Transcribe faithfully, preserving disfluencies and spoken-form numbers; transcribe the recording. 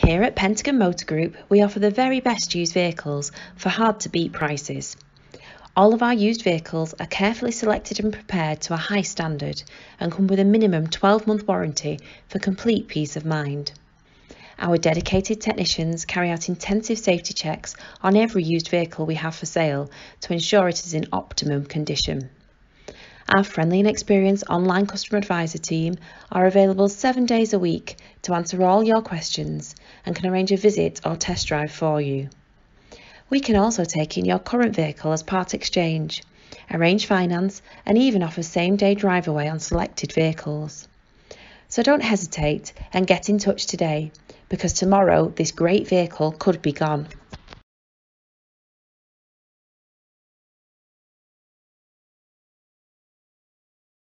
Here at Pentagon Motor Group, we offer the very best used vehicles for hard-to-beat prices. All of our used vehicles are carefully selected and prepared to a high standard and come with a minimum twelve month warranty for complete peace of mind. Our dedicated technicians carry out intensive safety checks on every used vehicle we have for sale to ensure it is in optimum condition. Our friendly and experienced online customer advisor team are available seven days a week to answer all your questions and can arrange a visit or test drive for you. We can also take in your current vehicle as part exchange, arrange finance and even offer same-day drive away on selected vehicles. So don't hesitate and get in touch today, because tomorrow this great vehicle could be gone.